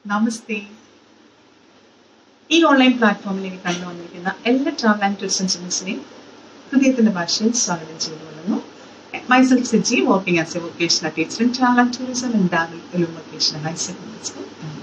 നമസ്തേ. ഈ ഓൺലൈൻ പ്ലാറ്റ്ഫോമിലേക്ക് കടന്നു വന്നിരിക്കുന്ന എല്ലാ ട്രാവൽ ആൻഡ് ടൂറിസംസിനെയും ഹൃദയത്തിന്റെ ഭാഷയിൽ സ്വാഗതം ചെയ്തുകൊള്ളുന്നു. Myself Siji, working as a vocational teacher in travel and tourism in Darul Uloom Vocational High Secondary School.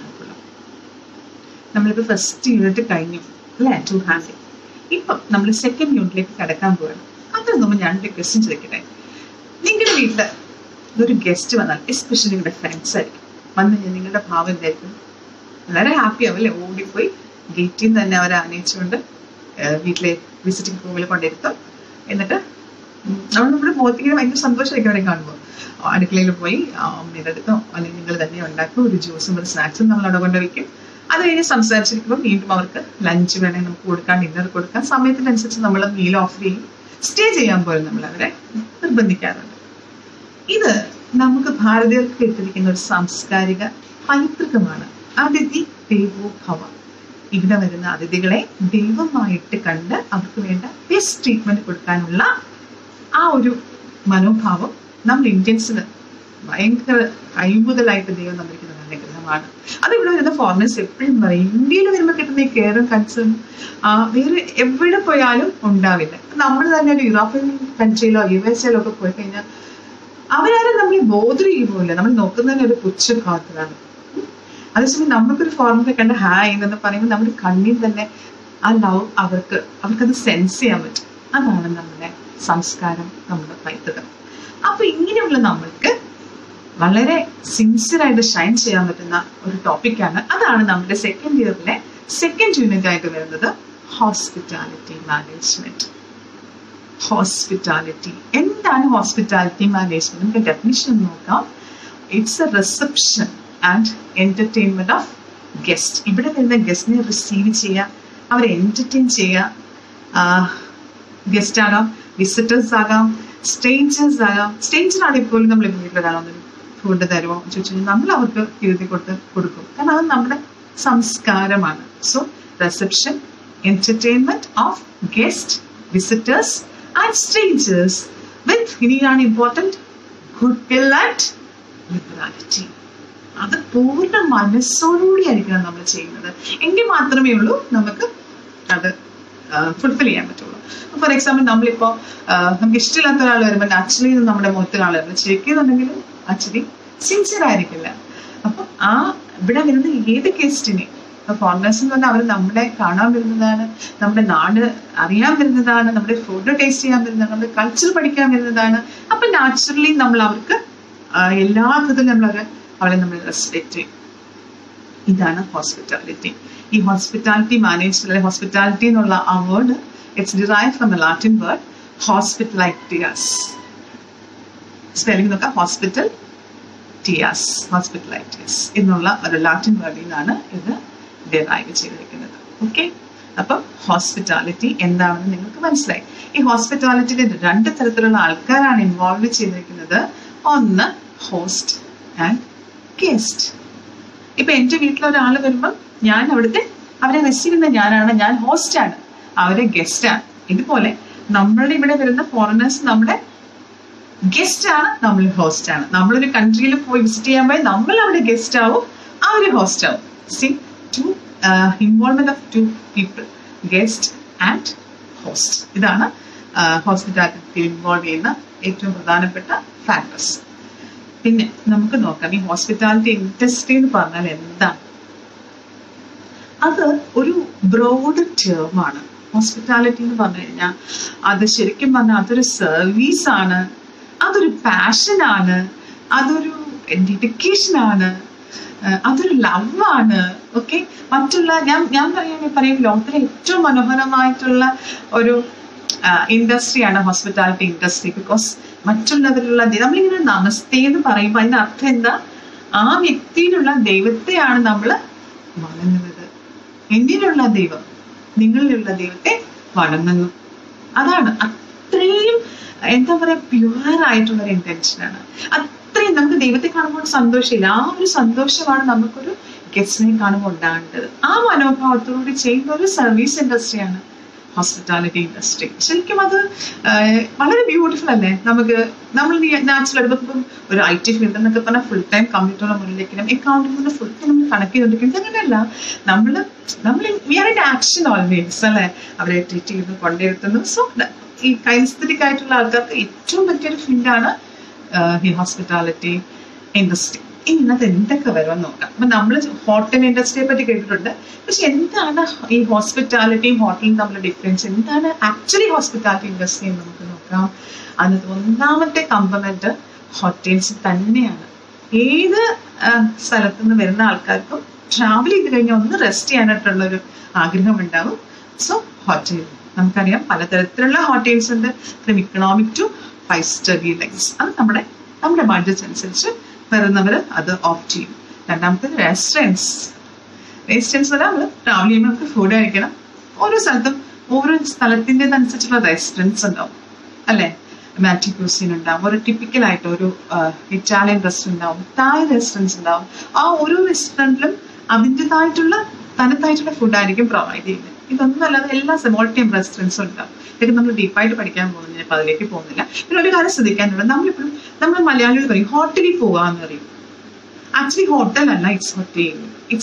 നമ്മളിപ്പോൾ ഫസ്റ്റ് യൂണിറ്റ് കഴിഞ്ഞു അല്ലേ, ടു ഹാൻഡിൽ. ഇപ്പം നമ്മൾ സെക്കൻഡ് യൂണിറ്റിലേക്ക് കടക്കാൻ പോവാണ്. അതിന് മുമ്പ് ഞാനൊരു ക്വസ്റ്റ്യൻ ചോദിക്കട്ടെ. നിങ്ങളുടെ വീട്ടിൽ ഒരു ഗസ്റ്റ് വന്നാൽ, എസ്പെഷ്യലി നിങ്ങളുടെ ഫ്രണ്ട്സ് ആയിരിക്കും, വന്നു കഴിഞ്ഞാൽ നിങ്ങളുടെ ഭാവം എന്തായിരിക്കും? വളരെ ഹാപ്പി ആവും അല്ലേ? ഓടിപ്പോയി ഗേറ്റിൽ നിന്ന് തന്നെ അവരെ ആനയിച്ചുകൊണ്ട് വീട്ടിലെ വിസിറ്റിംഗ് റൂമിൽ കൊണ്ടിരുത്തും. എന്നിട്ട് നമ്മുടെ മുഖത്തേക്ക് ഭയങ്കര സന്തോഷമായിരിക്കും അവരെ കാണുമ്പോൾ. അടുക്കളയിൽ പോയി അമ്മയുടെ അടുത്തോ അല്ലെങ്കിൽ നിങ്ങൾ തന്നെ ഉണ്ടാക്കും, ഒരു ജ്യൂസും ഒരു സ്നാക്സും നമ്മൾ അവിടെ കൊണ്ടുവയ്ക്കും. അത് കഴിഞ്ഞ് സംസാരിച്ചിരിക്കുമ്പോൾ വീണ്ടും അവർക്ക് ലഞ്ച് വേണമെങ്കിൽ നമുക്ക് കൊടുക്കാം, ഡിന്നർ കൊടുക്കാം. സമയത്തിനനുസരിച്ച് നമ്മൾ മീൽ ഓഫർ ചെയ്യും. സ്റ്റേ ചെയ്യാൻ പോലും നമ്മൾ അവരെ നിർബന്ധിക്കാറുണ്ട്. ഇത് നമുക്ക് ഭാരതീയർക്ക് ഇട്ടിരിക്കുന്ന ഒരു സാംസ്കാരിക പൈതൃകമാണ്. അതിഥി ദേവോ ഭവ. ഇവിടെ വരുന്ന അതിഥികളെ ദൈവമായിട്ട് കണ്ട് അവർക്ക് വേണ്ട ബെസ്റ്റ് ട്രീറ്റ്മെന്റ് കൊടുക്കാനുള്ള ആ ഒരു മനോഭാവം നമ്മൾ ഇന്ത്യൻസിന് ഭയങ്കര കൈമുതലായിട്ട് ദൈവം തന്നിരിക്കുന്ന അനുഗ്രഹമാണ്. അതിവിടെ വരുന്ന ഫോറിനേഴ്സ് എപ്പോഴും പറയും, ഇന്ത്യയിൽ വരുമ്പോൾ കിട്ടുന്ന ഈ കെയറും കൺസേൺ വേറെ എവിടെ പോയാലും ഉണ്ടാവില്ല. നമ്മൾ തന്നെ ഒരു യൂറോപ്യൻ കൺട്രിയിലോ USA ഒക്കെ പോയി കഴിഞ്ഞാൽ അവരാരും നമ്മളെ ബോധർ ചെയ്യുമ്പോയില്ല. നമ്മൾ നോക്കുന്നതിന് ഒരു പുച്ഛഭാവത്തിലാണ്. അതേസമയം നമുക്കൊരു ഫോറിനറെ കണ്ട് ഹായ് എന്ന് പറയുമ്പോൾ നമ്മുടെ കണ്ണിൽ തന്നെ ആ ലവ് അവർക്കത് സെൻസ് ചെയ്യാൻ പറ്റും. അതാണ് നമ്മുടെ സംസ്കാരം, നമ്മുടെ പൈതൃകം. അപ്പൊ ഇങ്ങനെയുള്ള നമ്മൾക്ക് വളരെ സിൻസിയറായിട്ട് ഷൈൻ ചെയ്യാൻ പറ്റുന്ന ഒരു ടോപ്പിക്കാണ്. അതാണ് നമ്മുടെ സെക്കൻഡ് ഇയറിലെ സെക്കൻഡ് യൂണിറ്റ് ആയിട്ട് വരുന്നത്, ഹോസ്പിറ്റാലിറ്റി മാനേജ്മെന്റ്. ഹോസ്പിറ്റാലിറ്റി എന്താണ്? ഹോസ്പിറ്റാലിറ്റി മാനേജ്മെന്റ് നമുക്ക് ഡെഫിനിഷൻ നോക്കാം. It's a reception and entertainment of guest. ഇവിടെ വരുന്ന ഗസ്റ്റിനെ റിസീവ് ചെയ്യുക, അവരെ എന്റർടൈൻ ചെയ്യുക. ഗസ്റ്റ് ആകാം, വിസിറ്റേഴ്സ് ആകാം, സ്ട്രേഞ്ചേഴ്സ് ആകാം. സ്ട്രേഞ്ചർ ആണെങ്കിൽ പോലും നമ്മൾ വീട്ടിലൊരാളൊന്നും ഫുഡ് തരുമോ ചോദിച്ചു നമ്മൾ അവർക്ക് എഴുതി കൊടുക്കും. കാരണം അത് നമ്മുടെ സംസ്കാരമാണ്. So reception, entertainment of guest, visitors and strangers with, ഇനിയാണ് important, good will and liberality. അത് പൂർണ്ണ മനസ്സോടുകൂടി ആയിരിക്കണം നമ്മൾ ചെയ്യുന്നത്. എങ്കിൽ മാത്രമേ ഉള്ളൂ നമുക്ക് അത് ഫുൾഫിൽ ചെയ്യാൻ പറ്റുള്ളൂ. ഫോർ എക്സാമ്പിൾ നമ്മളിപ്പോൾ നമുക്ക് ഇഷ്ടമില്ലാത്ത ഒരാൾ വരുമ്പോൾ നാച്ചുറലി നമ്മുടെ മുഖത്തിൽ ആൾ വരുമ്പോൾ ചിരിക്കുന്നുണ്ടെങ്കിൽ ആക്ച്വലി സിൻസിയർ ആയിരിക്കില്ല. അപ്പം ഇവിടെ വരുന്ന ഏത് ഗസ്റ്റിനെ, ഫോറിനേഴ്സ് എന്ന് പറഞ്ഞാൽ അവർ നമ്മളെ കാണാൻ വരുന്നതാണ്, നമ്മുടെ നാട് അറിയാൻ വരുന്നതാണ്, നമ്മുടെ ഫുഡ് ടേസ്റ്റ് ചെയ്യാൻ വരുന്നതാണ്, നമ്മുടെ കൾച്ചർ പഠിക്കാൻ വരുന്നതാണ്. അപ്പം നാച്ചുറലി നമ്മൾ അവർക്ക് എല്ലാ വിധത്തിലും അവരെ നമ്മൾ റെസ്പെക്ട് ചെയ്യും. ഇതാണ് ഹോസ്പിറ്റാലിറ്റി. ഈ ഹോസ്പിറ്റാലിറ്റി മാനേജ്മെന്റ്, ഹോസ്പിറ്റാലിറ്റി എന്നുള്ള ആ word it's derived from the Latin word hospitalitius. Spelling നോക്കാം, ഹോസ്പിറ്റലൈറ്റിയസ് എന്നുള്ള ഒരു ലാറ്റിൻ വേർഡിൽ നിന്നാണ് ഇത് ഡിറൈവ് ചെയ്തിരിക്കുന്നത്. ഓക്കെ, അപ്പം ഹോസ്പിറ്റാലിറ്റി എന്താണെന്ന് നിങ്ങൾക്ക് മനസ്സിലായി. ഈ ഹോസ്പിറ്റാലിറ്റിയിൽ രണ്ട് തരത്തിലുള്ള ആൾക്കാരാണ് ഇൻവോൾവ് ചെയ്തിരിക്കുന്നത്. ഒന്ന് ഹോസ്റ്റ് ആൻഡ് ഗസ്റ്റ്. ഇപ്പൊ എന്റെ വീട്ടിലൊരാൾ വരുമ്പോൾ ഞാൻ അവരെ റിസീവ് ചെയ്യുന്ന ഞാനാണ്, ഞാൻ ഹോസ്റ്റ് ആണ്, അവരെ ഗസ്റ്റ് ആണ്. ഇതുപോലെ നമ്മളുടെ ഇവിടെ വരുന്ന ഫോറിനേഴ്സ് നമ്മുടെ ഗസ്റ്റ് ആണ്, നമ്മൾ ഹോസ്റ്റ് ആണ്. നമ്മളൊരു കൺട്രിയിൽ പോയി വിസിറ്റ് ചെയ്യാൻ പോയി നമ്മൾ അവിടെ ഗസ്റ്റ് ആവും, അവര് ഹോസ്റ്റ് ആവും. C, two involvement of two people, guest and host. ഇതാണ് ഹോസ്പിറ്റാലിറ്റി ഇൻവോൾവ് ചെയ്യുന്ന ഏറ്റവും പ്രധാനപ്പെട്ട ഫാക്ടേഴ്സ്. പിന്നെ നമുക്ക് നോക്കാം, ഈ ഹോസ്പിറ്റാലിറ്റി ഇൻഡസ്ട്രി എന്ന് പറഞ്ഞാൽ എന്താണ്? അത് ഒരു ബ്രോഡ് ടേമാണ്. ഹോസ്പിറ്റാലിറ്റി എന്ന് പറഞ്ഞു കഴിഞ്ഞാൽ അത് ശരിക്കും പറഞ്ഞാൽ അതൊരു സർവീസ് ആണ്, അതൊരു പാഷനാണ്, അതൊരു ഡെഡിക്കേഷനാണ്, അതൊരു ലവ് ആണ്. ഓക്കെ, മറ്റുള്ള ഞാൻ പറയും ലോകത്തിലെ ഏറ്റവും മനോഹരമായിട്ടുള്ള ഒരു ഇൻഡസ്ട്രിയാണ് ഹോസ്പിറ്റാലിറ്റി ഇൻഡസ്ട്രി. ബിക്കോസ് മറ്റുള്ളവരിലുള്ള നമ്മളിങ്ങനെ നമസ്തേ എന്ന് പറയുമ്പോൾ അതിന്റെ അർത്ഥം എന്താ? ആ വ്യക്തിയിലുള്ള ദൈവത്തെയാണ് നമ്മൾ വണങ്ങുന്നത്. എന്നിലുള്ള ദൈവം നിങ്ങളിലുള്ള ദൈവത്തെ വണങ്ങുന്നു. അതാണ് അത്രയും എന്താ പറയാ, പ്യുവർ ആയിട്ടുള്ള ഒരു ഇന്റൻഷനാണ്. അത്രയും നമുക്ക് ദൈവത്തെ കാണുമ്പോൾ സന്തോഷമില്ല, ആ ഒരു സന്തോഷമാണ് നമുക്കൊരു ഗസ്റ്റിനെ കാണുമ്പോൾ ഉണ്ടാകേണ്ടത്. ആ മനോഭാവത്തോടുകൂടി ചെയ്യുന്ന ഒരു സർവീസ് ഇൻഡസ്ട്രിയാണ് ഹോസ്പിറ്റാലിറ്റി ഇൻഡസ്ട്രി. ശരിക്കും അത് വളരെ ബ്യൂട്ടിഫുൾ അല്ലേ? നമ്മൾ നാച്ചുറൽ ഇപ്പം ഒരു IT ഫീൽഡ് എന്നൊക്കെ പറഞ്ഞാൽ ഫുൾ ടൈം കമ്പ്യൂട്ടറിന്റെ മുന്നിലേക്കും അക്കൗണ്ടിങ്ങിന്റെ ഫുൾ ടൈം നമ്മൾ കണക്ട് ചെയ്തുകൊണ്ടിരിക്കുന്നത്. അങ്ങനെയല്ല, നമ്മൾ we are in action always അല്ലേ, അവരെ ട്രീറ്റ് ചെയ്ത് കൊണ്ടിരുത്തുന്നു. സോ ഈ കൈനസ്തെറ്റിക് ആയിട്ടുള്ള ആൾക്കാർക്ക് ഏറ്റവും പറ്റിയൊരു ഫീൽഡാണ് ഈ ഹോസ്പിറ്റാലിറ്റി ഇൻഡസ്ട്രി. ഇന്നത്തെ എന്തൊക്കെ വരുമെന്ന് നോക്കാം. അപ്പൊ നമ്മൾ ഹോട്ടൽ ഇൻഡസ്ട്രിയെ പറ്റി കേട്ടിട്ടുണ്ട്, പക്ഷെ എന്താണ് ഈ ഹോസ്പിറ്റാലിറ്റിയും ഹോട്ടലും തമ്മിലുള്ള ഡിഫറൻസ്? എന്താണ് ആക്ച്വലി ഹോസ്പിറ്റാലിറ്റി ഇൻഡസ്ട്രി എന്ന് നമുക്ക് നോക്കാം. അതിനകത്ത് ഒന്നാമത്തെ കമ്പണന്റ് ഹോട്ടൽസ് തന്നെയാണ്. ഏത് സ്ഥലത്തു നിന്ന് വരുന്ന ആൾക്കാർക്കും ട്രാവൽ ചെയ്ത് കഴിഞ്ഞാൽ ഒന്ന് റെസ്റ്റ് ചെയ്യാനായിട്ടുള്ളൊരു ആഗ്രഹം ഉണ്ടാവും. സോ ഹോട്ടൽ നമുക്കറിയാം പലതരത്തിലുള്ള ഹോട്ടൽസ് ഉണ്ട്, from economic to 5 star lines. അത് നമ്മുടെ ബഡ്ജറ്റ് അനുസരിച്ച് വരുന്നവർ അത് ഓപ്റ്റ് ചെയ്യും. രണ്ടാമത്തെ റെസ്റ്റോറൻറ്റ്സ് നമ്മൾ ട്രാവൽ ചെയ്യുമ്പോൾ നമുക്ക് ഫുഡ് കഴിക്കണം. ഓരോ സ്ഥലത്തും ഓരോ സ്ഥലത്തിൻ്റെതനുസരിച്ചുള്ള റെസ്റ്റോറൻറ്റ്സ് ഉണ്ടാവും അല്ലേ. മാറ്റി ക്യൂസിൻ ഉണ്ടാവും, ഒരു ടിപ്പിക്കലായിട്ട് ഒരു ഇറ്റാലിയൻ റെസ്റ്റോറൻറ്റ് ഉണ്ടാവും, തായ് റെസ്റ്റോറൻറ്റ്സ് ഉണ്ടാവും. ആ ഓരോ റെസ്റ്റോറൻറ്റിലും അതിൻ്റെതായിട്ടുള്ള തനത്തായിട്ടുള്ള ഫുഡായിരിക്കും പ്രൊവൈഡ് ചെയ്യുന്നത്. ഇതൊന്നും അല്ലാതെ എല്ലാ മോൾട്ടിയം റെസ്റ്റോറൻറ്റ്സും ഉണ്ടാവും. ഇതൊക്കെ നമ്മൾ ഡീപ്പായിട്ട് പഠിക്കാൻ പോകുന്നില്ല, അപ്പൊ അതിലേക്ക് പോകുന്നില്ല. പിന്നെ ഒരു കാര്യം ശ്രദ്ധിക്കാനുള്ളത്, നമ്മൾ മലയാളികൾ പറയും ഹോട്ടലിൽ പോകാന്ന് പറയും. ആക്ച്വലി ഹോട്ടൽ അല്ല, it's hotel.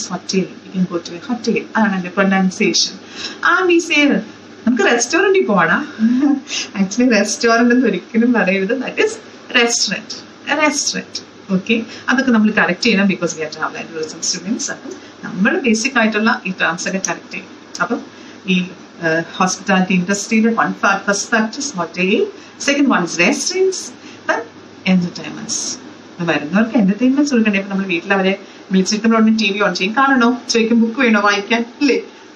You can go to a hotel. അതാണ് എൻ്റെ പ്രൊനൗൺസിയേഷൻ. വി സേ നമുക്ക് റെസ്റ്റോറൻറ്റിൽ പോവാടാ. ആക്ച്വലി റെസ്റ്റോറൻറ്റ് എന്ന് ഒരിക്കലും പറയരുത്. That is restaurant. ഓക്കെ, അതൊക്കെ നമ്മൾ കറക്റ്റ് ചെയ്യണം. Because we are travel and tourism students. അപ്പം നമ്മൾ ബേസിക് ആയിട്ടുള്ള ഈ ടേംസ് ഒക്കെ കറക്റ്റ് ചെയ്യും. അപ്പം ഈ hospitality industry, first fact is hotel, second one is restaurants, then entertainments. വരുന്നവർക്ക് എന്റർടൈൻമെന്റ്സ് കൊടുക്കണ്ടേ? ഇപ്പൊ നമ്മൾ വീട്ടിൽ അവരെ വിളിച്ചിട്ടുള്ള TV ഓൺ ചെയ്യും, കാണണോ ചോദിക്കും, ബുക്ക് വേണോ വായിക്കാൻ ഇല്ലേ?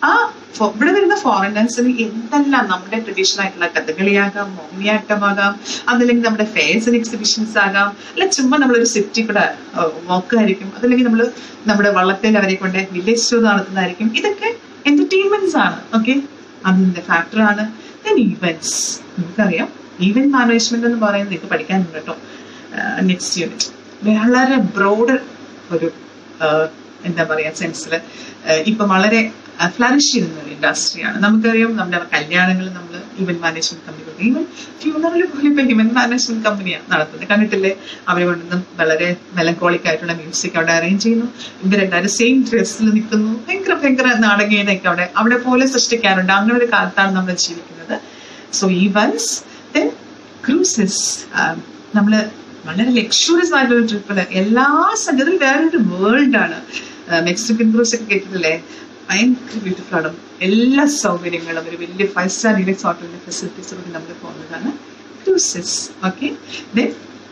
ഇവിടെ വരുന്ന ഫോറിനേഴ്സിന് എന്തെല്ലാം നമ്മുടെ ട്രഡീഷണൽ ആയിട്ടുള്ള കഥകളിയാകാം, മോഹിനിയാട്ടമാകാം, അതല്ലെങ്കിൽ നമ്മുടെ ഫെയർസ് ആൻഡ് എക്സിബിഷൻസ് ആകാം, അല്ല ചുമ്മാ നമ്മളൊരു സിറ്റി കൂടെ വാക്കായിരിക്കും, അതല്ലെങ്കിൽ നമ്മുടെ വള്ളത്തിൽ അവരെ കൊണ്ട് വില്ലേജ് ഷോ നടത്തുന്നതായിരിക്കും. ഇതൊക്കെ എന്റർടൈൻമെന്റ്സ് ആണ്. ഓക്കെ, അതിന്റെ ഫാക്ടറാണ്. Then events. നമുക്കറിയാം ഈവെന്റ് മാനേജ്മെന്റ് എന്ന് പറയുന്നത് നിങ്ങൾക്ക് പഠിക്കാനുണ്ട് കേട്ടോ, നെക്സ്റ്റ് യൂണിറ്റ്. വളരെ ബ്രോഡർ ഒരു എന്താ പറയാ സെൻസിൽ ഇപ്പൊ വളരെ ഫ്ലറിഷ് ചെയ്യുന്ന ഒരു ഇൻഡസ്ട്രിയാണ്. നമുക്കറിയാം നമ്മുടെ കല്യാണങ്ങൾ നമ്മൾ ഈവെന്റ് മാനേജ്മെന്റ് കമ്പനി കൊണ്ട്, ഈവൻ ഫ്യൂണറൽ പോലും ഇപ്പൊ ഈവെന്റ് മാനേജ്മെന്റ് കമ്പനിയാണ് നടത്തുന്നത്. കണ്ടിട്ടില്ലേ? അവരെ കൊണ്ടൊന്നും വളരെ മെലങ്കോളിക് ആയിട്ടുള്ള മ്യൂസിക് അവിടെ അറേഞ്ച് ചെയ്യുന്നു. ഇവരെല്ലാവരും സെയിം ഡ്രസ്സിൽ നിൽക്കുന്നു. ഭയങ്കര നാടകീയതയൊക്കെ അവിടെ പോലെ സൃഷ്ടിക്കാറുണ്ട്. അങ്ങനെ ഒരു കാലത്താണ് നമ്മൾ ജീവിക്കുന്നത്. So events, then cruises. നമ്മള് വളരെ ലക്ഷറിയസ് ആയിട്ടുള്ള ട്രിപ്പില് എല്ലാ സംഗതിയും വേറൊരു വേൾഡാണ്. മെക്സിക്കൻ ക്രൂസ് ഒക്കെ കേട്ടിട്ടില്ലേ? ഭയങ്കര ബ്യൂട്ടിഫുൾ ആണ്. എല്ലാ സൗകര്യങ്ങളും ഒരു വലിയ 5 സ്റ്റാർ ഡീലക്സ് ഹോട്ടലിന്റെ ഫെസിലിറ്റീസോടെ നമ്മൾ പോകുന്നതാണ് cruises. Okay, then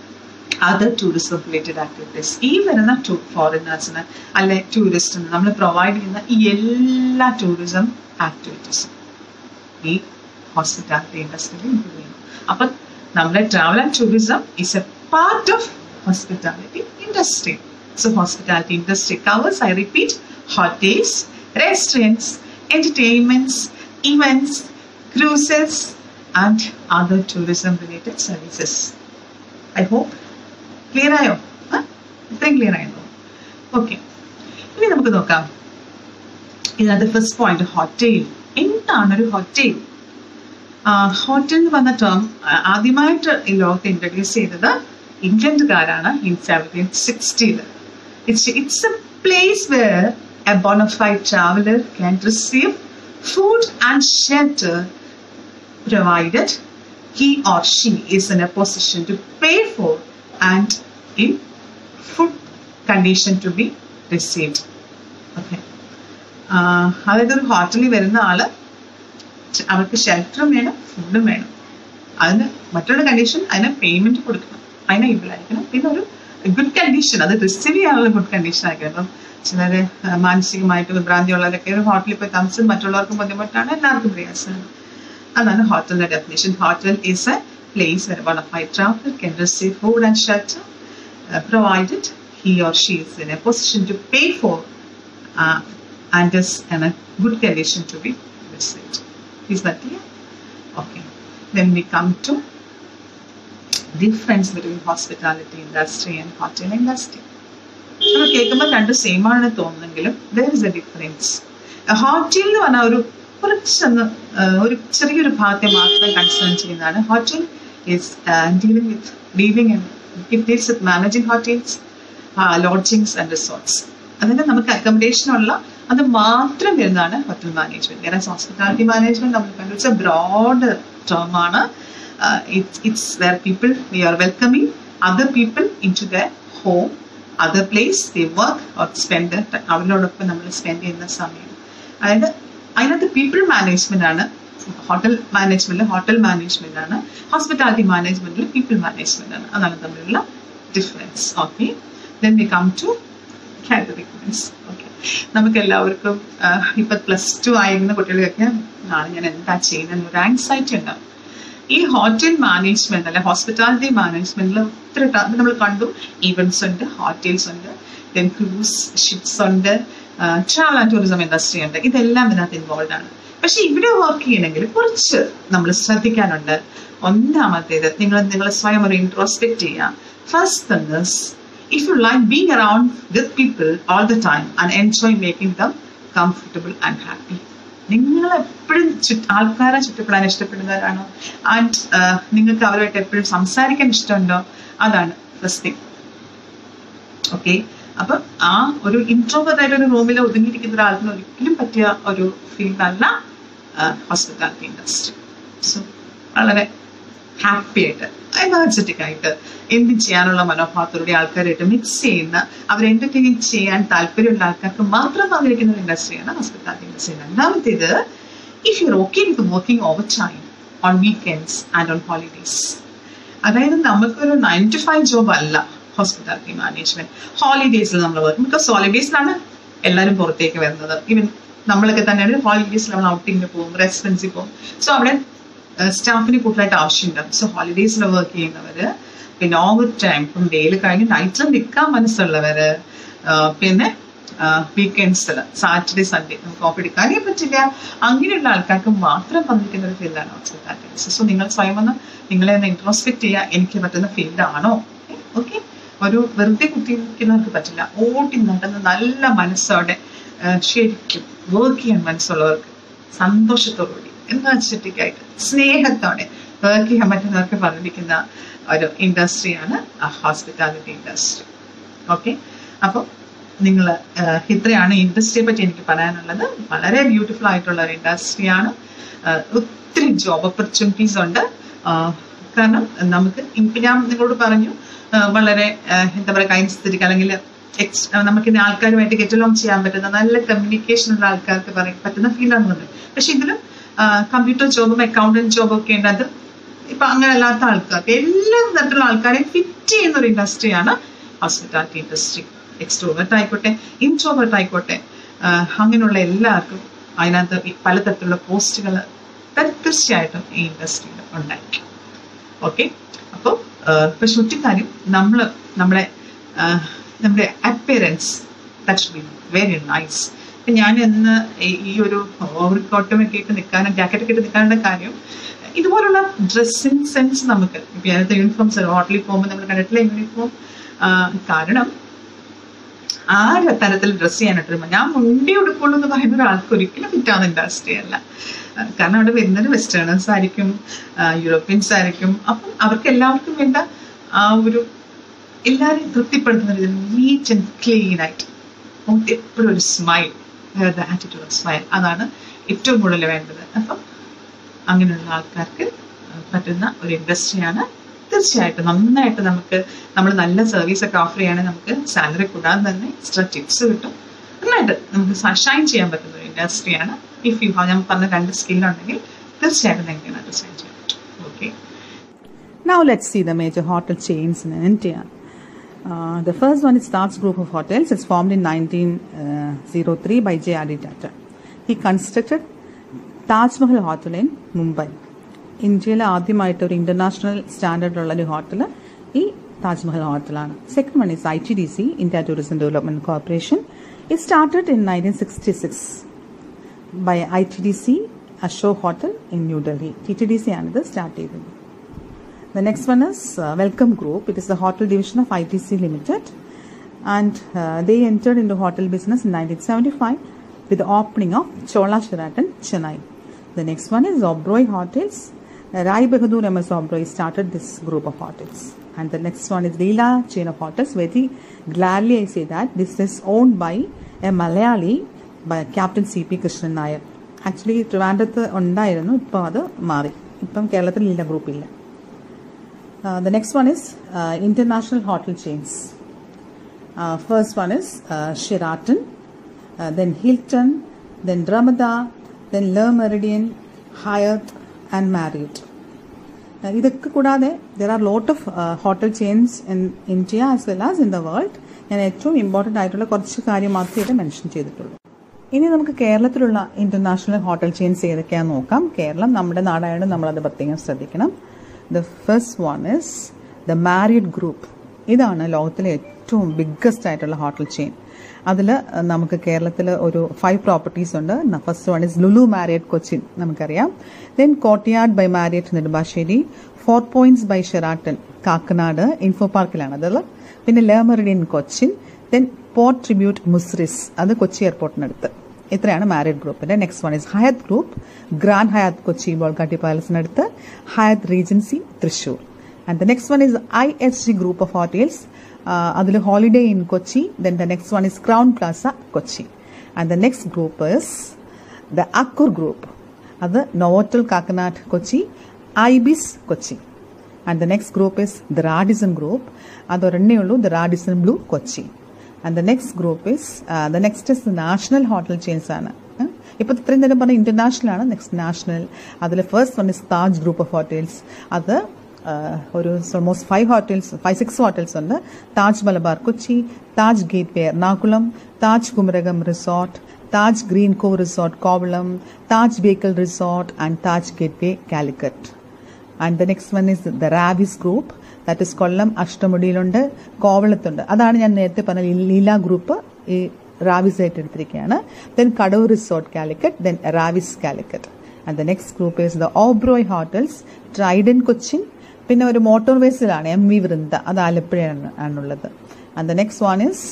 other tourism related activities. ഈ വരുന്ന ഫോറിനേഴ്സിന് അല്ലെ ടൂറിസ്റ്റിന് നമ്മൾ പ്രൊവൈഡ് ചെയ്യുന്ന ഈ എല്ലാ ടൂറിസം ആക്ടിവിറ്റീസും ഈ ഹോസ്പിറ്റാലിറ്റി ഇൻഡസ്ട്രിയിൽ ഇൻക്ലൂഡ് ചെയ്യുന്നു. അപ്പം നമ്മുടെ travel and tourism is a part of hospitality industry. So hospitality industry covers, I repeat, hotels, restaurants, entertainments, events, cruises and other tourism related services. I hope clear ആയോ? ഇത്രയും clear ആയോ? Okay, ഇനി നമുക്ക് നോക്കാം. ഇതിനകത്ത് ഫസ്റ്റ് പോയിന്റ് ഹോട്ടൽ. എന്താണ് ഒരു hotel? Hotel എന്ന് പറഞ്ഞ ടേം ആദ്യമായിട്ട് ഈ ലോകത്ത് ഇൻട്രൊഡ്യൂസ് ചെയ്തത് ഇംഗ്ലണ്ടുകാരാണ് in 1760. It's a place where a bona fide traveler can receive food and shelter provided he or she is in a position to pay for and in full condition to be received. Okay. അതായത് ഒരു ഹോട്ടലിൽ വരുന്ന ആള് അവർക്ക് ഷെൽട്ടറും വേണം, ഫുഡും വേണം. അതിന് മറ്റുള്ള കണ്ടീഷൻ അതിന് പേയ്മെന്റ് കൊടുക്കണം, അതിനെ ഇവിടായിരിക്കണം. പിന്നെ ഒരു ഗുഡ് കണ്ടീഷൻ, അത് റിസീവ് ചെയ്യാനുള്ള ഗുഡ് കണ്ടീഷൻ ആയിരിക്കണം. ഇപ്പം ചിലര് മാനസികമായിട്ട് വിഭ്രാന്തിയുള്ളവരൊക്കെ ഒരു ഹോട്ടലിൽ പോയി താമസിച്ച് മറ്റുള്ളവർക്കും ബുദ്ധിമുട്ടാണ്, എല്ലാവർക്കും പ്രയാസമാണ്. അതാണ് ഹോട്ടലിന്റെ definition. Hotel is a place where a bona fide traveler can receive food and shelter provided he or she is in a position to pay for and is in a good condition to be received. Is that clear? Okay. Then we come to difference between hospitality industry and hotel industry. കേൾക്കുമ്പോൾ രണ്ടും same ആണെന്ന് തോന്നുന്നെങ്കിലും there is a difference. Hotel എന്ന് പറഞ്ഞാൽ കുറച്ചൊന്ന് ഒരു ചെറിയൊരു ഭാഗത്തെ മാത്രം കൺസേൺ ചെയ്യുന്നതാണ്. Hotel is dealing with leaving and it deals with managing hotels, lodgings and resorts. അതിന് നമുക്ക് അക്കോമഡേഷൻ ഉള്ള അത് മാത്രം വരുന്നതാണ് ഹോട്ടൽ മാനേജ്മെന്റ്. വേറെ ഹോസ്പിറ്റാലിറ്റി മാനേജ്മെന്റ് നമ്മൾ കണ്ടു വെച്ചാൽ ബ്രോഡ് ടേം ആണ്. It's where people, we are welcoming other people into their home, other place they work or spend അവരോടൊപ്പം നമ്മൾ സ്പെൻഡ് ചെയ്യുന്ന സമയം. അതായത് അതിനകത്ത് പീപ്പിൾ മാനേജ്മെന്റ് ആണ് ഹോട്ടൽ മാനേജ്മെന്റ് ആണ്. ഹോസ്പിറ്റാലിറ്റി മാനേജ്മെന്റിൽ പീപ്പിൾ മാനേജ്മെന്റ് ആണ്. അതാണ് തമ്മിലുള്ള difference. Okay, then we come to categories. Okay, നമുക്ക് എല്ലാവർക്കും ഇപ്പൊ +2 ആയിരുന്ന കുട്ടികൾക്കൊക്കെ നാളെ ഞാൻ എന്താ ചെയ്യുന്ന ഒരു ആൻസൈറ്റി ഉണ്ടാവും. ഈ ഹോട്ടൽ മാനേജ്മെന്റ് അല്ലെ ഹോസ്പിറ്റാലിറ്റി മാനേജ്മെന്റിൽ ഒത്തിരി നമ്മൾ കണ്ടു. ഈവൻറ്റ്സ് ഉണ്ട്, ഹോട്ടൽസ് ഉണ്ട്, ദെൻ ക്രൂസ് ഷിപ്സ് ഉണ്ട്, ട്രാവൽ ആൻഡ് ടൂറിസം ഇൻഡസ്ട്രി ഉണ്ട്. ഇതെല്ലാം ഇതിനകത്ത് ഇൻവോൾവ് ആണ്. പക്ഷെ ഇവിടെ വർക്ക് ചെയ്യണമെങ്കിൽ കുറച്ച് നമ്മൾ ശ്രദ്ധിക്കാനുണ്ട്. ഒന്നാമത്തേത്, നിങ്ങൾ സ്വയം ഒരു ഇൻട്രോസ്പെക്ട് ചെയ്യുക. First thing is, if you like being around with people all the time and enjoy making them comfortable and happy. നിങ്ങൾ എപ്പോഴും ആൾക്കാരെ ചുറ്റപ്പെടാൻ ഇഷ്ടപ്പെടുന്നവരാണോ ആൻഡ് നിങ്ങൾക്ക് അവരുമായിട്ട് എപ്പോഴും സംസാരിക്കാൻ ഇഷ്ടമുണ്ടോ? അതാണ് ഫസ്റ്റ് തിങ്. ഓക്കെ, അപ്പം ആ ഒരു ഇൻട്രോവേർട്ട് ആയിട്ട് ഒരു റൂമിൽ ഒതുങ്ങിയിരിക്കുന്ന ഒരാൾക്ക് ഒരിക്കലും പറ്റിയ ഒരു ഫീൽഡല്ല ഹോസ്പിറ്റാലിറ്റി ഇൻഡസ്ട്രി. സോ വളരെ ഹാപ്പി ആയിട്ട് എനർജറ്റിക് ആയിട്ട് എന്തും ചെയ്യാനുള്ള മനോഭാവത്തോടെ ആൾക്കാരായിട്ട് മിക്സ് ചെയ്യുന്ന, അവർ എന്റർടൈനിങ് ചെയ്യാൻ താല്പര്യമുള്ള ആൾക്കാർക്ക് മാത്രം വന്നിരിക്കുന്ന ഒരു ഇൻഡസ്ട്രിയാണ് ഹോസ്പിറ്റാലിറ്റി ഇൻഡസ്ട്രി. രണ്ടാമത്തേത്, if you are okay with working overtime on weekends and on holidays. അതായത് നമുക്കൊരു 9 to 5 ജോബ് അല്ല ഹോസ്പിറ്റാലിറ്റി മാനേജ്മെന്റ്. ഹോളിഡേയ്സിൽ നമ്മൾ വർക്ക്, ബിക്കോസ് ഹോളിഡേയ്സിലാണ് എല്ലാവരും പുറത്തേക്ക് വരുന്നത്. ഈവൻ നമ്മളൊക്കെ തന്നെയാണ് ഹോളിഡേയ്സിൽ നമ്മൾ ഔട്ടിങ്ങിന് പോകും, റെസിഡൻസിൽ പോകും. സോ അവിടെ സ്റ്റാഫിന് കൂടുതലായിട്ട് ആവശ്യമുണ്ടാകും. സോ ഹോളിഡേയ്സിൽ വർക്ക് ചെയ്യുന്നവര്, പിന്നെ ഓവർ ടൈം ഇപ്പം ഡേയിൽ കഴിഞ്ഞ് നൈറ്റിൽ നിൽക്കാൻ മനസ്സുള്ളവര്, പിന്നെ വീക്കെൻഡ്സിൽ സാറ്റർഡേ സൺഡേ നമുക്ക് ഓഫ് എടുക്കാനേ പറ്റില്ല, അങ്ങനെയുള്ള ആൾക്കാർക്ക് മാത്രം വന്നിരിക്കുന്ന ഒരു ഫീൽഡാണ് ഹോസ്പിറ്റാലിറ്റി. സോ നിങ്ങൾ സ്വയം ഒന്ന് നിങ്ങളെ ഒന്ന് ഇൻട്രോസ്പെക്ട് ചെയ്യുക, എനിക്ക് പറ്റുന്ന ഫീൽഡാണോ? ഓക്കെ, ഒരു വെറുതെ കുത്തിയിരിക്കുന്നവർക്ക് പറ്റില്ല. ഓടി നടന്ന് നല്ല മനസ്സോടെ ശരിക്കും വർക്ക് ചെയ്യാൻ മനസ്സുള്ളവർക്ക് സന്തോഷത്തോടുകൂടി എനർജറ്റിക്കായിട്ട് സ്നേഹത്തോടെ വർക്ക് ചെയ്യാൻ പറ്റുന്നവർക്ക് പറഞ്ഞിരിക്കുന്ന ഒരു ഇൻഡസ്ട്രിയാണ് ഹോസ്പിറ്റാലിറ്റി ഇൻഡസ്ട്രി. ഓക്കെ, അപ്പോൾ നിങ്ങൾ ഇത്രയാണ് ഇൻഡസ്ട്രിയെ പറ്റി എനിക്ക് പറയാനുള്ളത്. വളരെ ബ്യൂട്ടിഫുൾ ആയിട്ടുള്ള ഒരു ഇൻഡസ്ട്രിയാണ്. ഒത്തിരി ജോബ് ഓപ്പർച്യൂണിറ്റീസ് ഉണ്ട്. കാരണം നമുക്ക് ഞാൻ നിങ്ങളോട് പറഞ്ഞു, വളരെ എന്താ പറയുക, കൈസ്ഥിതിക്ക് അല്ലെങ്കിൽ നമുക്ക് ആൾക്കാരുമായിട്ട് ഗെറ്റ് അലോങ് ചെയ്യാൻ പറ്റുന്ന നല്ല കമ്മ്യൂണിക്കേഷൻ ഉള്ള ആൾക്കാർക്ക് പറ്റുന്ന ഫീൽഡാണ് പറഞ്ഞത്. പക്ഷെ ഇതിലും കമ്പ്യൂട്ടർ ജോബും അക്കൗണ്ടന്റ് ജോബും ഒക്കെ ഉണ്ട്. അത് ഇപ്പൊ അങ്ങനെ അല്ലാത്ത ആൾക്കാർക്ക്, എല്ലാ തരത്തിലുള്ള ആൾക്കാരെയും ഫിറ്റ് ചെയ്യുന്ന ഒരു ഇൻഡസ്ട്രിയാണ് ഹോസ്പിറ്റാലിറ്റി ഇൻഡസ്ട്രി. എക്സ്ട്രോവേർട്ട് ആയിക്കോട്ടെ, ഇൻട്രോവേർട്ട് ആയിക്കോട്ടെ, അങ്ങനെയുള്ള എല്ലാവർക്കും അതിനകത്ത് പലതരത്തിലുള്ള പോസ്റ്റുകൾ തീർച്ചയായിട്ടും ഈ ഇൻഡസ്ട്രിയിൽ ഉണ്ടായിരിക്കും. ഓക്കെ, അപ്പോൾ പക്ഷെ ഒറ്റക്കാര്യം നമ്മുടെ appearance that should be very nice. ഇപ്പം ഞാൻ ഇന്ന് ഈ ഒരു ഓവർകോട്ടും ഒക്കെ ഇട്ട് നിൽക്കാനും ജാക്കറ്റൊക്കെ ഇട്ട് നിൽക്കാനുള്ള കാര്യം, ഇതുപോലുള്ള ഡ്രസ്സിങ് സെൻസ് നമുക്ക് ഇപ്പം ഞാനത്തെ യൂണിഫോംസ് ഹോട്ടലിൽ പോകുമ്പോൾ നമ്മൾ കണ്ടിട്ടില്ല യൂണിഫോം. കാരണം ആ തരത്തിൽ ഡ്രസ്സ് ചെയ്യാനായിട്ട് ഞാൻ മുണ്ടി ഉടുക്കുള്ളൂ എന്ന് പറയുന്ന ഒരാൾക്ക് ഒരിക്കലും ഫിറ്റാവുന്ന ഇൻഡസ്ട്രി അല്ല. കാരണം അവിടെ വരുന്നത് വെസ്റ്റേണേഴ്സ് ആയിരിക്കും, യൂറോപ്യൻസ് ആയിരിക്കും. അപ്പം അവർക്ക് എല്ലാവർക്കും വേണ്ട ആ ഒരു എല്ലാവരെയും തൃപ്തിപ്പെടുത്തുന്ന രീതിയിൽ നീറ്റ് ആൻഡ് ക്ലീൻ ആയിട്ട് എപ്പോഴും ഒരു സ്മൈൽ, ആറ്റിറ്റ്യൂഡ് ഓഫ് സ്മൈൽ, അതാണ് ഏറ്റവും കൂടുതൽ വേണ്ടത്. അപ്പം അങ്ങനെയുള്ള ആൾക്കാർക്ക് പറ്റുന്ന ഒരു ഇൻഡസ്ട്രിയാണ്. തീർച്ചയായിട്ടും നന്നായിട്ട് നമ്മൾ നല്ല സർവീസ് ഒക്കെ ഓഫർ ചെയ്യുകയാണെങ്കിൽ നമുക്ക് സാലറി കൂടാതെ തന്നെ എക്സ്ട്രാ ടിപ്സ് കിട്ടും. നന്നായിട്ട് നമുക്ക് ഷൈൻ ചെയ്യാൻ പറ്റുന്ന ഒരു ഇൻഡസ്ട്രിയാണ്. ഇഫ് യു ഞാൻ പറഞ്ഞ 2 സ്കില്ലുണ്ടെങ്കിൽ തീർച്ചയായിട്ടും നിങ്ങൾക്ക് അതിനകത്ത് ഷൈൻ ചെയ്യാൻ പറ്റും. Okay, Now let's see the major hotel chains in India. The first one is Taj Group of Hotels. It's formed in 1903 by J.R.D. Tata. He constructed Taj Mahal Hotel in Mumbai. ഇന്ത്യയിലെ ആദ്യമായിട്ട് ഒരു international standard ഉള്ള ഒരു hotel ഈ താജ്മഹൽ ഹോട്ടലാണ്. Second one is ITDC, India tourism development corporation. It started in 1966 by ITDC Ashok hotel in New Delhi. TTDC ആണിത് start ചെയ്തത്. The next one is Welcome Group. It is the hotel division of ITC Limited, and they entered into hotel business in 1975 with the opening of Chola Sheraton, Chennai. The next one is Oberoi Hotels. Rai Bahadur M.S. Oberoi started this group of hotels. And the next one is Leela chain of hotels. Very gladly I say that this is owned by a Malayali by Captain C.P. Krishnan Nair. Actually, Trivandrum ഉണ്ടായിരുന്നു, ഇപ്പോൾ അത് മാറി. ഇപ്പം കേരളത്തിൽ Leela group ഇല്ല. The next one is international hotel chains. First one is Sheraton, then Hilton, then Ramada, then Le Méridien, Hyatt and Marriott. ഇതൊക്കെ കൂടാതെ there are lot of hotel chains in India as well as in the world. ഞാൻ ഏറ്റവും important ആയിട്ടുള്ള കുറച്ച് കാര്യം മാത്രമേ ഇവിടെ mention ചെയ്തിട്ടുള്ളൂ. ഇനി നമുക്ക് കേരളത്തിലുള്ള ഇന്റർനാഷണൽ ഹോട്ടൽ ചെയിൻസ് ഏതൊക്കെയാണെന്ന് നോക്കാം. കേരളം നമ്മുടെ നാടായതുകൊണ്ട് നമ്മളത് പ്രത്യേകം ശ്രദ്ധിക്കണം. The first one is the Marriott group. ഇതാണ് ലോകത്തിലെ ഏറ്റവും ബിഗ്ഗസ്റ്റ് ആയിട്ടുള്ള ഹോട്ടൽ ചെയിൻ. അതിൽ നമുക്ക് കേരളത്തിൽ ഒരു 5 പ്രോപ്പർട്ടീസ് ഉണ്ട്. First one is Lulu Marriott Cochin, നമുക്കറിയാം. Then Courtyard by Marriott Nedumbassery, 4 Points by Sheraton Kakkanad Info പാർക്കിലാണ് അതുള്ളത്. പിന്നെ Le Méridien Cochin, then Port Tribute Muziris, അത് കൊച്ചി എയർപോർട്ടിനടുത്ത്. ഇത്രയാണ് മാരിയറ്റ് ഗ്രൂപ്പിന്റെ. Next one is Hyatt group, Grand Hyatt Kochi Bolgatty പാലസിനടുത്ത്, Hyatt Regency Thrissur. And the next one is IHG group of hotels. അതിൽ Holiday Inn Kochi. Then the next one is crown Plaza Kochi. And the next group is the Accor group. അത് Novotel Kakkanad Kochi, Ibis Kochi. And the next group is the Radisson group. അതൊരെണ്ണേ ഉള്ളൂ, the Radisson Blu Kochi. And the next group is the next is national hotel chains ആണ്. ഇപ്പോൾ ഇത്രയും നേരം പറഞ്ഞ international ആണ്. Next national. അതിൽ first one is Taj group of hotels. അത് ഒരു ഓൾമോസ്റ്റ് 5-6 ഹോട്ടൽസ് ഉണ്ട്. Taj Malabar Kochi, Taj gate way Ernakulam, Taj Kumarakom Resort, Taj Green Cove Resort Kovalam, Taj Bekal Resort and Taj Gateway Calicut. And the next one is the Raviz group. That is Kollam അഷ്ടമുടിയിലുണ്ട്, കോവളത്തുണ്ട്. അതാണ് ഞാൻ നേരത്തെ പറഞ്ഞ ലീല ഗ്രൂപ്പ് ഈ റാവിസ് ആയിട്ട് എടുത്തിരിക്കുകയാണ്. Then Kadoor Resort Calicut, then Raviz Calicut. And the next group is the Oberoi hotels, Trident Cochin. പിന്നെ ഒരു മോട്ടോർവേസിലാണ് MV വൃന്ദ, അത് ആലപ്പുഴയാണുള്ളത്. And the next one is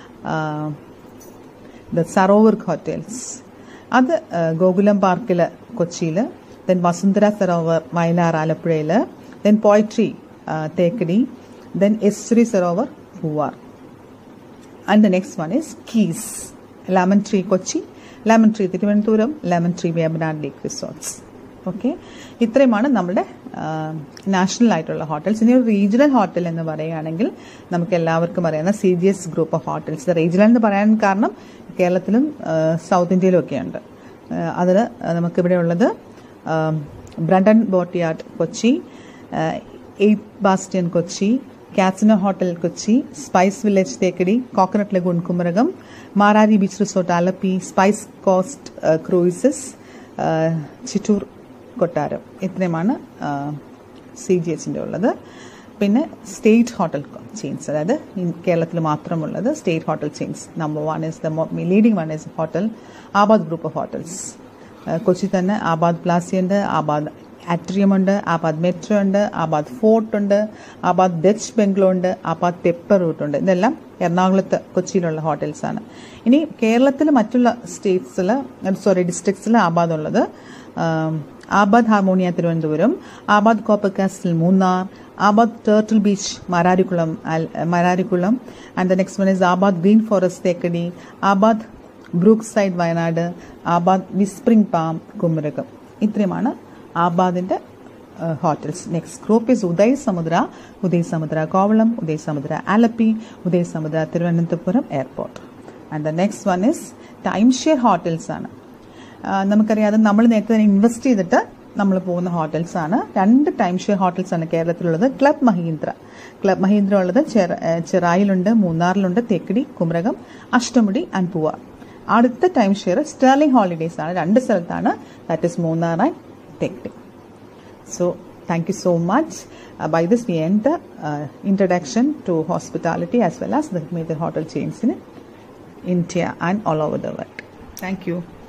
the Sarovar hotels. അത് ഗോകുലം പാർക്കിൽ കൊച്ചിയിൽ. ദെൻ വസുന്ധര സരോവർ വയലാർ ആലപ്പുഴയിൽ. Then Poetry Thekkady. Then Estuary Sarovar Poovar. And the next one is Keys, Lemon Tree Kochi, Lemon Tree Thiruvananthapuram, Lemon Tree Vembanad Lake Resorts. Okay, ഇത്രയുമാണ് നമ്മുടെ നാഷണൽ ആയിട്ടുള്ള ഹോട്ടൽസ്. ഇനി ഒരു റീജിയണൽ ഹോട്ടൽ എന്ന് പറയുകയാണെങ്കിൽ നമുക്ക് എല്ലാവർക്കും അറിയാവുന്ന CGS group of hotels. Regional എന്ന് പറയാൻ കാരണം കേരളത്തിലും സൗത്ത് ഇന്ത്യയിലും ഒക്കെ ഉണ്ട്. അതിൽ നമുക്കിവിടെ ഉള്ളത് Brunton Boatyard Kochi, 8 Bastion Kochi, Casino Hotel Kochi, Spice Village Thekkady, Coconut Lagoon Kumarakom, Marari Beach Resort Alleppey, Spice Coast Cruises Chittoor Kottaram. ഇത്രയുമാണ് CGHന്റെ ഉള്ളത്. പിന്നെ സ്റ്റേറ്റ് ഹോട്ടൽ ചെയിൻസ്, അതായത് കേരളത്തിൽ മാത്രമുള്ളത് state hotel chains. Number 1 is the leading one is hotel Abad group of hotels. Kochi തന്നെ ആബാദ് പ്ലാസി ഉണ്ട്, ആബാദ് ആട്രിയം ഉണ്ട്, Abad metro ഉണ്ട്, ആബാദ് ഫോർട്ട് ഉണ്ട്, ആബാദ് ഡച്ച് ബംഗ്ലോ ഉണ്ട്, ആബാദ് പെപ്പർ റൂട്ട് ഉണ്ട്. ഇതെല്ലാം എറണാകുളത്ത് കൊച്ചിയിലുള്ള ഹോട്ടൽസ് ആണ്. ഇനി കേരളത്തിൽ മറ്റുള്ള ഡിസ്ട്രിക്ട്സിൽ ആബാദ് ഉള്ളത് Abad Harmonia Thiruvananthapuram, Abad Copper Castle Munnar, Abad Turtle Beach Mararikulam. And the next one is Abad Green Forest Thekkady, Abad Brookside Wayanad, Abad Whispering Palm Kumarakom. ഇത്രയുമാണ് ആബാദിന്റെ hotels. Next group is Uday Samudra Kovalam, Uday Samudra Alapi, Uday Samudra Thiruvananthapuram Airport. And the next one is timeshare hotels. നമുക്കറിയാതെ നമ്മൾ നേരത്തെ തന്നെ invest ചെയ്തിട്ട് നമ്മൾ പോകുന്ന hotels ആണ്. 2 ടൈംഷെയർ hotels ആണ് കേരളത്തിലുള്ളത്. ക്ലബ് മഹീന്ദ്ര ഉള്ളത് ചെറായിലുണ്ട്, മൂന്നാറിലുണ്ട്, തേക്കടി, കുമരകം, അഷ്ടമുടി ആൻഡ് പൂവാർ. അടുത്ത ടൈംഷെയർ സ്റ്റെർലിംഗ് ഹോളിഡേയ്സ് ആണ്. 2 സ്ഥലത്താണ്, that is Munnar and Thekkady. So thank you so much. By this we end the introduction to hospitality as well as the major hotel chains in India and all over the world. Thank you.